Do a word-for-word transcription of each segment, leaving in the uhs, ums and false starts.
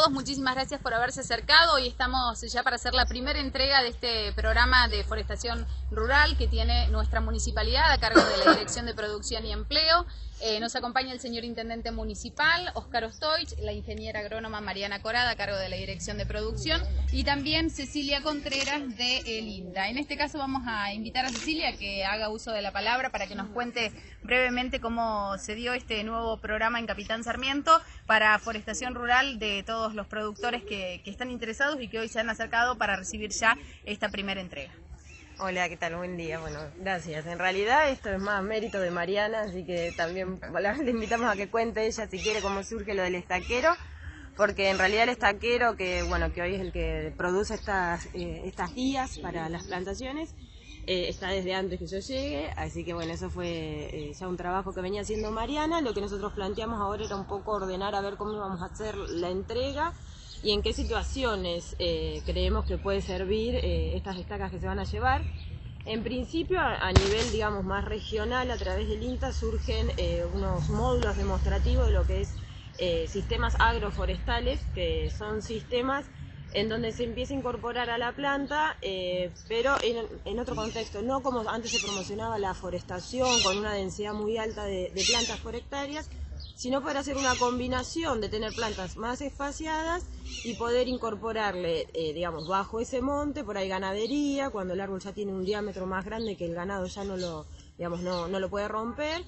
todos, muchísimas gracias por haberse acercado. Hoy estamos ya para hacer la primera entrega de este programa de forestación rural que tiene nuestra municipalidad a cargo de la Dirección de Producción y Empleo. Eh, nos acompaña el señor Intendente Municipal, Óscar Ostoich, la ingeniera agrónoma Mariana Corada a cargo de la Dirección de Producción y también Cecilia Contreras de el INTA. En este caso vamos a invitar a Cecilia que haga uso de la palabra para que nos cuente brevemente cómo se dio este nuevo programa en Capitán Sarmiento para forestación rural de todos los productores que, que están interesados y que hoy se han acercado para recibir ya esta primera entrega. Hola, ¿qué tal? Buen día. Bueno, gracias. En realidad esto es más mérito de Mariana, así que también le invitamos a que cuente ella si quiere cómo surge lo del estaquero, porque en realidad el estaquero, que bueno, que hoy es el que produce estas, eh, estas guías para las plantaciones, eh, está desde antes que yo llegue, así que bueno, eso fue eh, ya un trabajo que venía haciendo Mariana. Lo que nosotros planteamos ahora era un poco ordenar a ver cómo íbamos a hacer la entrega y en qué situaciones eh, creemos que puede servir eh, estas estacas que se van a llevar. En principio, a, a nivel digamos más regional, a través del INTA surgen eh, unos módulos demostrativos de lo que es eh, sistemas agroforestales, que son sistemas en donde se empieza a incorporar a la planta, eh, pero en, en otro contexto, no como antes se promocionaba la forestación con una densidad muy alta de, de plantas por hectáreas, sino poder hacer una combinación de tener plantas más espaciadas y poder incorporarle, eh, digamos, bajo ese monte, por ahí ganadería, cuando el árbol ya tiene un diámetro más grande que el ganado ya no lo, digamos, no, no lo puede romper,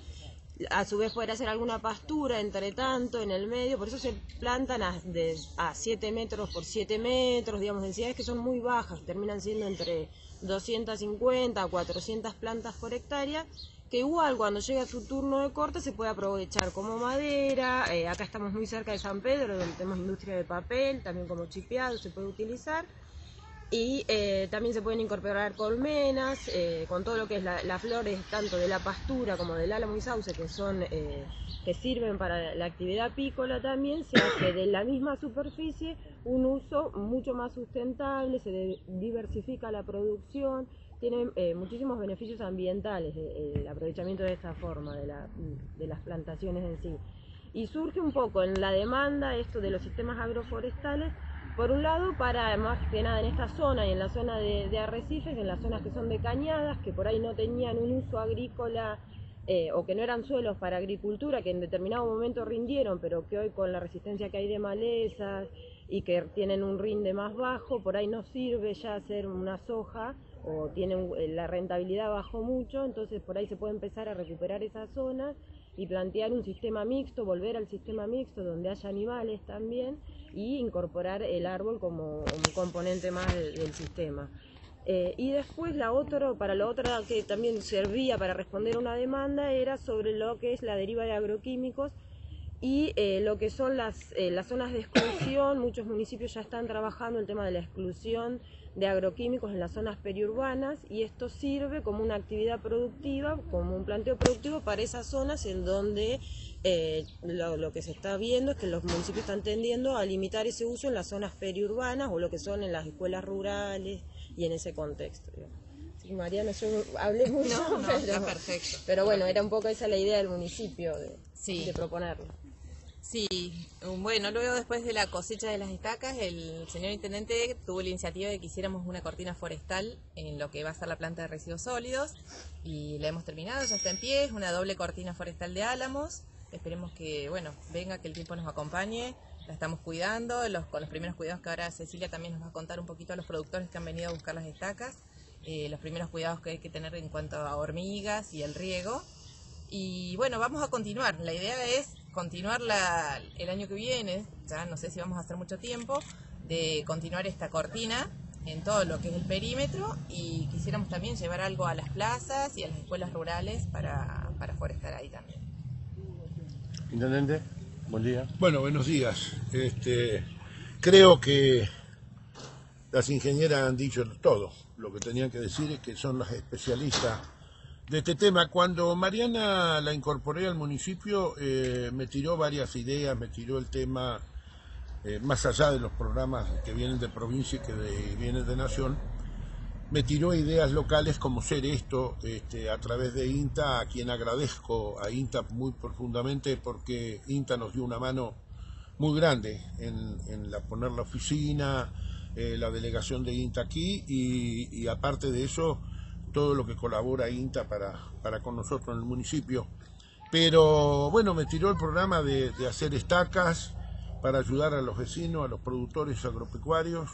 a su vez poder hacer alguna pastura entre tanto en el medio, por eso se plantan a, de, a siete metros por siete metros, digamos, densidades que son muy bajas, terminan siendo entre doscientas cincuenta a cuatrocientas plantas por hectárea, que igual cuando llega su turno de corte se puede aprovechar como madera. Eh, acá estamos muy cerca de San Pedro, donde tenemos industria de papel, también como chipeado se puede utilizar, y eh, también se pueden incorporar colmenas, eh, con todo lo que es la, las flores, tanto de la pastura como del álamo y sauce, que, son, eh, que sirven para la actividad apícola también, se hace de la misma superficie un uso mucho más sustentable, se de, diversifica la producción. Tiene eh, muchísimos beneficios ambientales eh, el aprovechamiento de esta forma de, la, de las plantaciones en sí. Y surge un poco en la demanda esto de los sistemas agroforestales, por un lado para más que nada en esta zona y en la zona de, de arrecifes, en las zonas que son de cañadas, que por ahí no tenían un uso agrícola eh, o que no eran suelos para agricultura, que en determinado momento rindieron, pero que hoy con la resistencia que hay de malezas y que tienen un rinde más bajo, por ahí no sirve ya hacer una soja, o tienen la rentabilidad bajó mucho, entonces por ahí se puede empezar a recuperar esas zonas y plantear un sistema mixto, volver al sistema mixto donde haya animales también y incorporar el árbol como un componente más del, del sistema. Eh, y después la otra, para lo otro que también servía para responder a una demanda era sobre lo que es la deriva de agroquímicos y eh, lo que son las, eh, las zonas de exclusión. Muchos municipios ya están trabajando el tema de la exclusión de agroquímicos en las zonas periurbanas y esto sirve como una actividad productiva, como un planteo productivo para esas zonas en donde eh, lo, lo que se está viendo es que los municipios están tendiendo a limitar ese uso en las zonas periurbanas o lo que son en las escuelas rurales y en ese contexto. Sí, Mariana, yo hablé mucho, no, no, pero, está perfecto. pero bueno, era un poco esa la idea del municipio de, sí. de proponerlo. Sí, bueno, luego después de la cosecha de las estacas, el señor Intendente tuvo la iniciativa de que hiciéramos una cortina forestal en lo que va a ser la planta de residuos sólidos y la hemos terminado, ya está en pie, es una doble cortina forestal de álamos. Esperemos que, bueno, venga, que el tiempo nos acompañe, la estamos cuidando, los, con los primeros cuidados que ahora Cecilia también nos va a contar un poquito a los productores que han venido a buscar las estacas, eh, los primeros cuidados que hay que tener en cuanto a hormigas y el riego. Y bueno, vamos a continuar, la idea es continuar la, el año que viene, ya no sé si vamos a hacer mucho tiempo, de continuar esta cortina en todo lo que es el perímetro y quisiéramos también llevar algo a las plazas y a las escuelas rurales para, para forestar ahí también. Intendente, buen día. Bueno, buenos días. Este, creo que las ingenieras han dicho todo. Lo que tenían que decir es que son las especialistas de este tema. Cuando Mariana la incorporé al municipio, eh, me tiró varias ideas, me tiró el tema, eh, más allá de los programas que vienen de provincia y que de, vienen de nación, me tiró ideas locales como ser esto este, a través de INTA, a quien agradezco a INTA muy profundamente porque INTA nos dio una mano muy grande en, en la, poner la oficina, eh, la delegación de INTA aquí y, y aparte de eso, todo lo que colabora INTA para, para con nosotros en el municipio. Pero bueno, me tiró el programa de, de hacer estacas para ayudar a los vecinos, a los productores agropecuarios.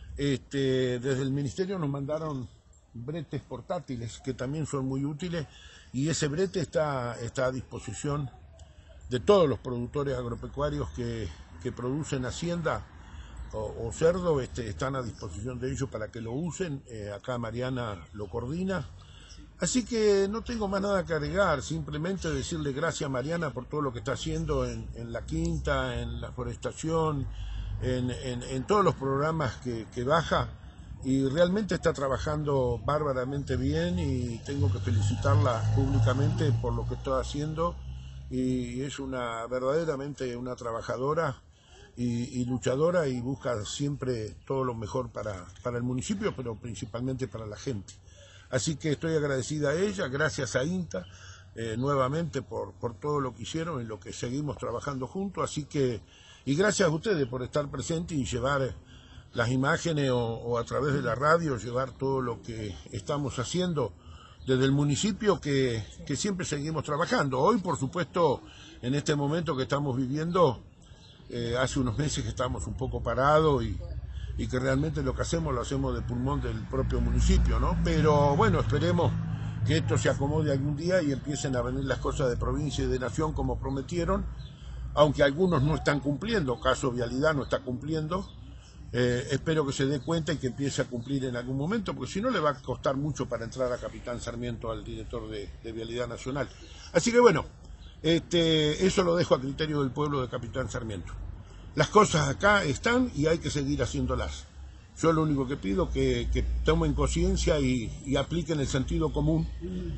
Este, desde el ministerio nos mandaron bretes portátiles que también son muy útiles y ese brete está, está a disposición de todos los productores agropecuarios que, que producen hacienda o, o cerdo, este, están a disposición de ellos para que lo usen. Eh, acá Mariana lo coordina. Así que no tengo más nada que agregar, simplemente decirle gracias a Mariana por todo lo que está haciendo en, en la quinta, en la forestación, en, en, en todos los programas que, que baja y realmente está trabajando bárbaramente bien y tengo que felicitarla públicamente por lo que está haciendo y es una verdaderamente una trabajadora y, y luchadora y busca siempre todo lo mejor para, para el municipio, pero principalmente para la gente. Así que estoy agradecida a ella, gracias a INTA, eh, nuevamente por, por todo lo que hicieron y lo que seguimos trabajando juntos. Así que, y gracias a ustedes por estar presentes y llevar las imágenes o, o a través de la radio, llevar todo lo que estamos haciendo desde el municipio que, que siempre seguimos trabajando. Hoy, por supuesto, en este momento que estamos viviendo, eh, hace unos meses que estamos un poco parados y... y que realmente lo que hacemos lo hacemos de pulmón del propio municipio, ¿no? Pero bueno, esperemos que esto se acomode algún día y empiecen a venir las cosas de provincia y de nación como prometieron, aunque algunos no están cumpliendo, caso Vialidad no está cumpliendo, eh, espero que se dé cuenta y que empiece a cumplir en algún momento, porque si no le va a costar mucho para entrar a Capitán Sarmiento, al director de, de Vialidad Nacional. Así que bueno, este, eso lo dejo a criterio del pueblo de Capitán Sarmiento. Las cosas acá están y hay que seguir haciéndolas. Yo lo único que pido es que, que tomen conciencia y, y apliquen el sentido común,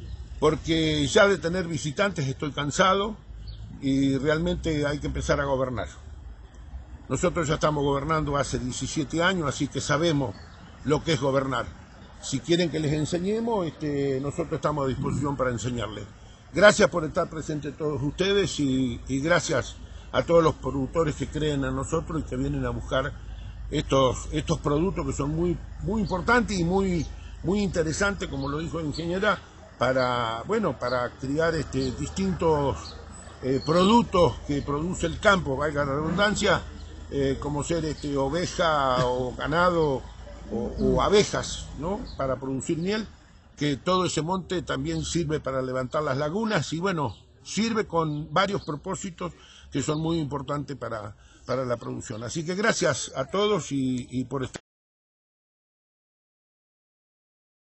porque ya de tener visitantes estoy cansado y realmente hay que empezar a gobernar. Nosotros ya estamos gobernando hace diecisiete años, así que sabemos lo que es gobernar. Si quieren que les enseñemos, este, nosotros estamos a disposición para enseñarles. Gracias por estar presentes todos ustedes y, y gracias a todos los productores que creen en nosotros y que vienen a buscar estos, estos productos que son muy, muy importantes y muy, muy interesantes, como lo dijo la ingeniera, para, bueno, para criar este, distintos eh, productos que produce el campo, valga la redundancia, eh, como ser este, oveja o ganado o, o abejas, ¿no? Para producir miel, que todo ese monte también sirve para levantar las lagunas y bueno, sirve con varios propósitos que son muy importantes para, para la producción. Así que gracias a todos y, y por estar.